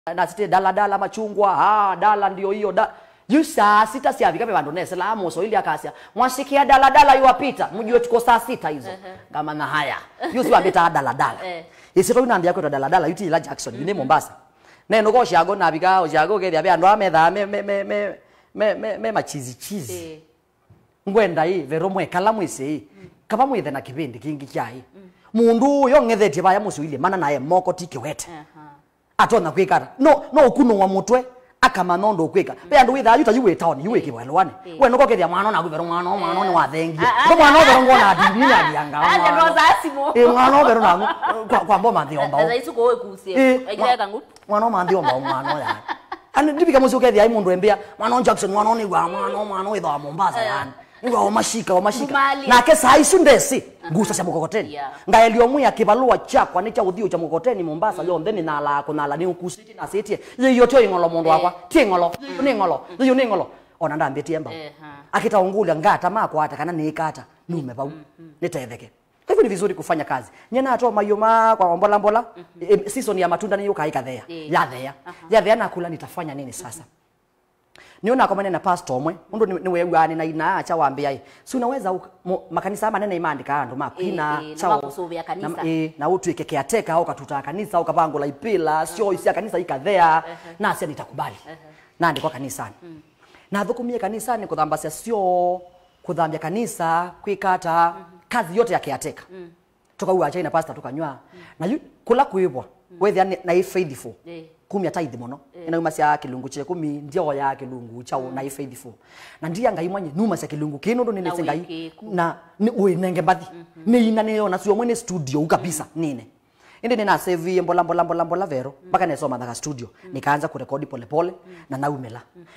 na site dala machungwa dala ndio hiyo saa sita siavika pe bandu nese la moso ili akasia mwasikia dala yuwapita mjue tuko saa sita hizo kama na haya yusi wabeta dala isito ina ndia ko dala yuti la Jackson ni Mombasa neno go shago na biga shago ke dia andu ametha me machizi ngwenda hii vero mwe kala mwise kaba mwithe na kibindi kingi kyai mundu yo ngethetie baya musu ile mana naye moko tikiwete atona kwikara no ukuno wa mutwe akamanondo kwika pe andu witha yuta yuwe town yuwe kibwelwane we no kokethia mwana na gwivero mwana ni wathengi ko mwana obero ngona ndini alianga ande roza asimo mwana obero na kwa mboma ndiomba eza isuko we kusie egeka ngu mwana mandiomba mwana ya ani ndibika musu kethia mundu embia mwana Jackson mwana ni gwa mwana witha Mombasa yani ngo mashika na kesa isu ndesi ngusa cha mukokoteni ngaelio muya kibalua chakwa ni cha uthio cha mukokoteni Mombasa yo ndeni na la kunala ni ukusiti na siti yo tyo ingolo mundu wakwa tingolo ni ngolo ona ndambe tiemba akitaungulia ngata makwa hata kana nikata nume bau nitetheke hivyo ni vizuri kufanya kazi nyena atoa mayoma kwa mbola season ya matunda ni yuka ikathea yathea na kula nitafanya nini sasa niona kwa maneno pastor omwe mundu ni wewe ani na inaacha waambia si unaweza makanisa manene imandika andu makwina chao kanisa na utuike kiateka au katuta kanisa au kabangula ipila sio isia kanisa ikathea na asia nitakubali na andikwa kanisani na thukumie kanisani kuthambia sio kuthambia kanisa kwikata kazi yote ya kiateka toka uacha ina pastor tukanywa na kula kuibwa wewe na faithful kumya tithe mono ina uma cia kilungu che kumi ndio ya kilungu chao na faithful na ndia ngai mwanye numa cia kilungu kino ndo nene sengai na we nenge bathi ni ina ne ona sio mwene studio kabisa nene inde nina save mbola vero mpaka nesoma ndaka studio nikaanza kurekodi pole na naumela